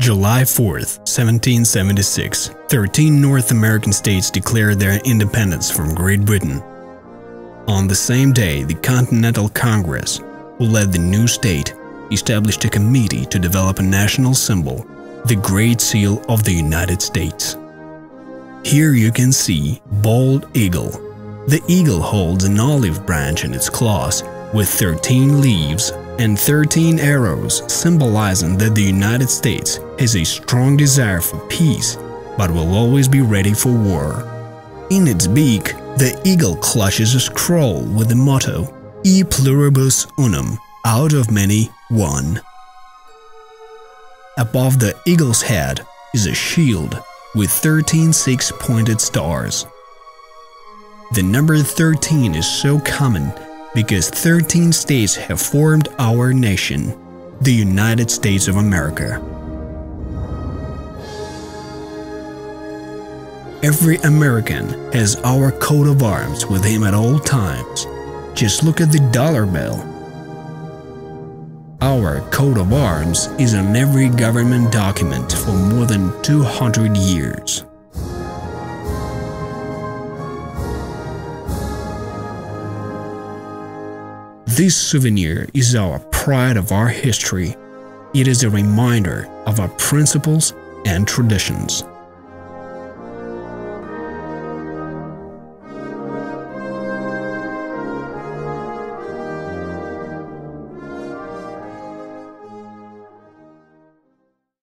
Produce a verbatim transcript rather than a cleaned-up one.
July fourth, seventeen seventy-six, thirteen North American states declared their independence from Great Britain. On the same day, the Continental Congress, who led the new state, established a committee to develop a national symbol, the Great Seal of the United States. Here you can see bald eagle. The eagle holds an olive branch in its claws with thirteen leaves and thirteen arrows, symbolizing that the United States has a strong desire for peace but will always be ready for war. In its beak, the eagle clutches a scroll with the motto E pluribus unum, out of many, one. Above the eagle's head is a shield with thirteen six-pointed stars. The number thirteen is so common because thirteen states have formed our nation, the United States of America. Every American has our coat of arms with him at all times. Just look at the dollar bill. Our coat of arms is on every government document for more than two hundred years. This souvenir is our pride of our history. It is a reminder of our principles and traditions.